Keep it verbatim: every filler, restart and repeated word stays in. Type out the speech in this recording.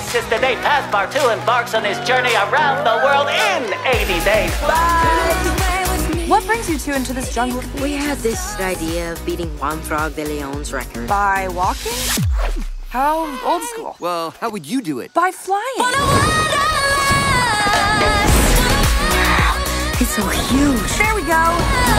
is today Passepartout embarks on his journey around the world in eighty days. Bye! What brings you two into this jungle? We had this idea of beating Juan Frog de Leon's record. By walking? How old school? Well, how would you do it? By flying. It's so huge. There we go.